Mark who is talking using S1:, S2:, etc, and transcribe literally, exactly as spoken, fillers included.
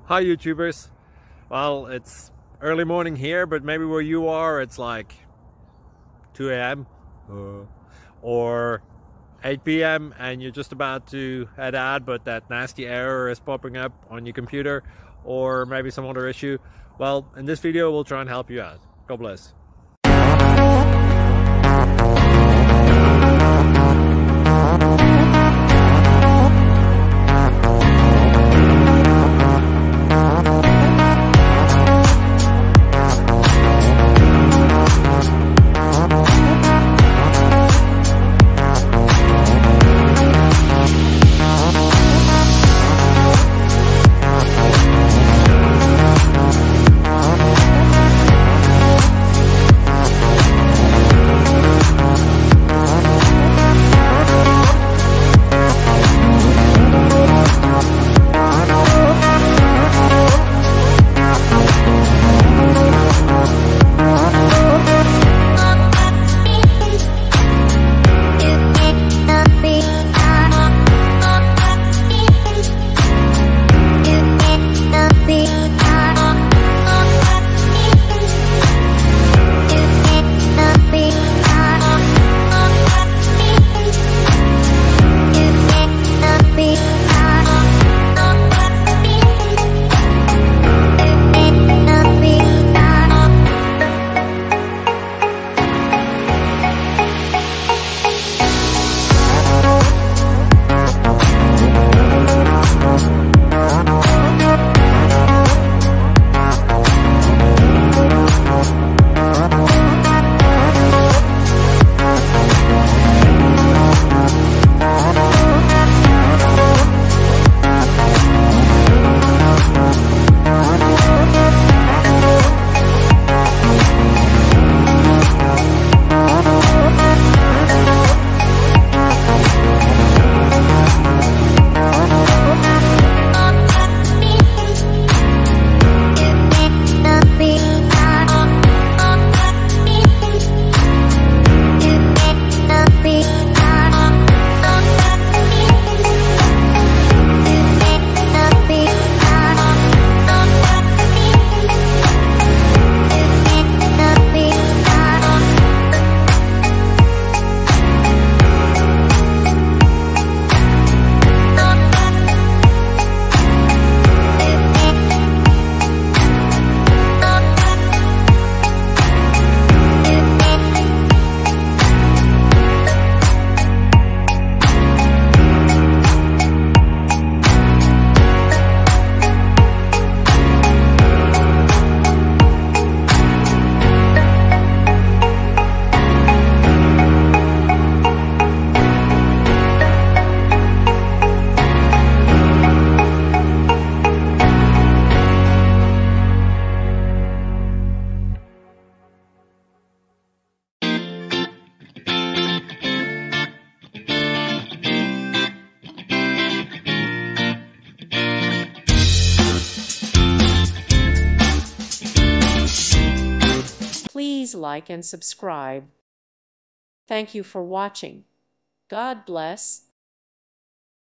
S1: Hi YouTubers. Well, it's early morning here, but maybe where you are it's like two A M uh, or eight P M and you're just about to head out, but that nasty error is popping up on your computer, or maybe some other issue. Well, in this video we'll try and help you out. God bless.
S2: Please like and subscribe. Thank you for watching. God bless.